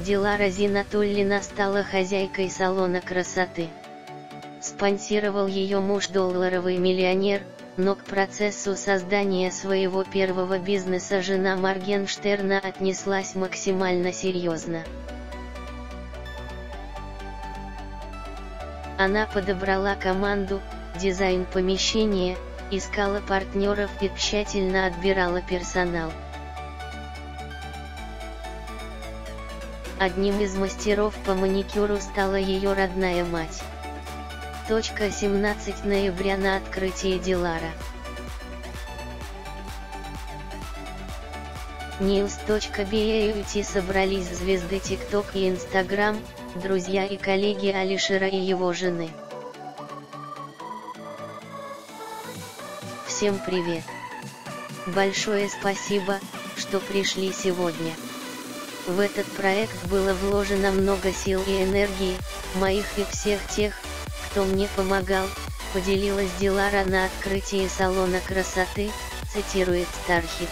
Дилара Зинатуллина стала хозяйкой салона красоты. Спонсировал ее муж долларовый миллионер, но к процессу создания своего первого бизнеса жена Моргенштерна отнеслась максимально серьезно. Она подобрала команду, дизайн помещения, искала партнеров и тщательно отбирала персонал. Одним из мастеров по маникюру стала ее родная мать. 17 ноября на открытии Дилара. News.BAUT собрались звезды TikTok и Instagram, друзья и коллеги Алишера и его жены. Всем привет! Большое спасибо, что пришли сегодня. В этот проект было вложено много сил и энергии, моих и всех тех, кто мне помогал, поделилась Дилара на открытии салона красоты, цитирует Starhit.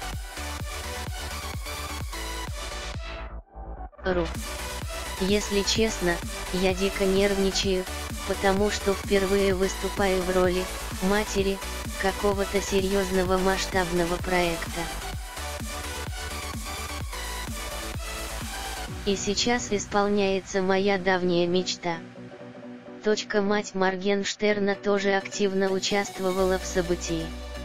.ру. Если честно, я дико нервничаю, потому что впервые выступаю в роли матери какого-то серьезного масштабного проекта. И сейчас исполняется моя давняя мечта. Мать Моргенштерна тоже активно участвовала в событии.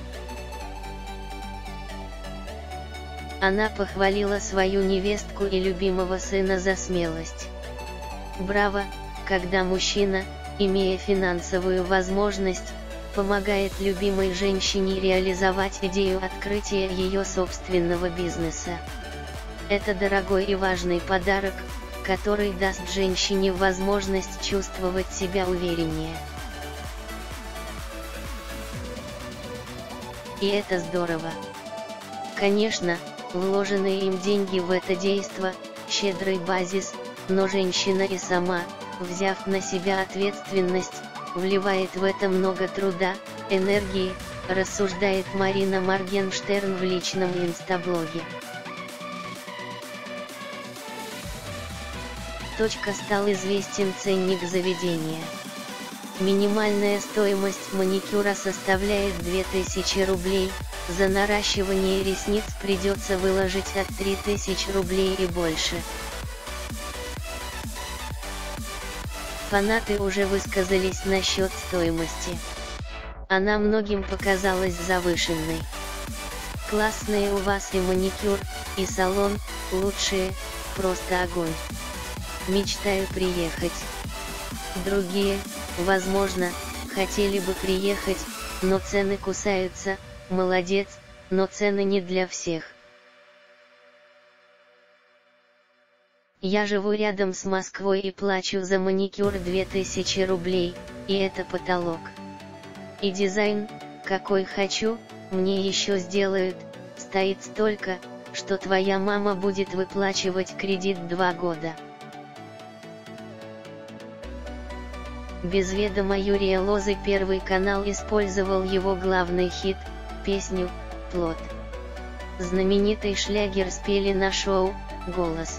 Она похвалила свою невестку и любимого сына за смелость. Браво, когда мужчина, имея финансовую возможность, помогает любимой женщине реализовать идею открытия ее собственного бизнеса. Это дорогой и важный подарок, который даст женщине возможность чувствовать себя увереннее. И это здорово. Конечно, вложенные им деньги в это действо – щедрый базис, но женщина и сама, взяв на себя ответственность, вливает в это много труда, энергии, рассуждает Марина Моргенштерн в личном инстаблоге. Стал известен ценник заведения. Минимальная стоимость маникюра составляет 2000 рублей, за наращивание ресниц придется выложить от 3000 рублей и больше. Фанаты уже высказались насчет стоимости. Она многим показалась завышенной. Классные у вас и маникюр, и салон, лучшие, просто огонь. Мечтаю приехать. Другие, возможно, хотели бы приехать, но цены кусаются, молодец, но цены не для всех. Я живу рядом с Москвой и плачу за маникюр 2000 рублей, и это потолок. И дизайн, какой хочу, мне еще сделают, стоит столько, что твоя мама будет выплачивать кредит 2 года. Без ведома Юрия Лозы Первый канал использовал его главный хит, песню «Плот». Знаменитый шлягер спели на шоу «Голос».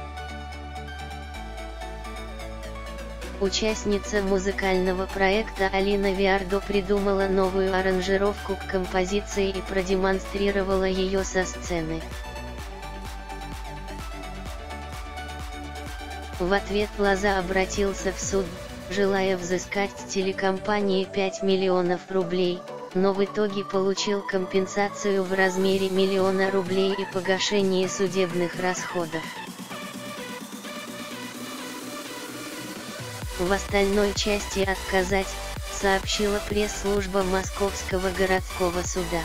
Участница музыкального проекта Алина Виардо придумала новую аранжировку к композиции и продемонстрировала ее со сцены. В ответ Лоза обратился в суд, желая взыскать с телекомпании 5 миллионов рублей, но в итоге получил компенсацию в размере 1 000 000 рублей и погашение судебных расходов. В остальной части отказать, сообщила пресс-служба Московского городского суда.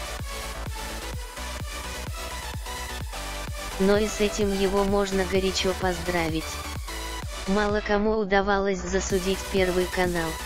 Но и с этим его можно горячо поздравить. Мало кому удавалось засудить Первый канал.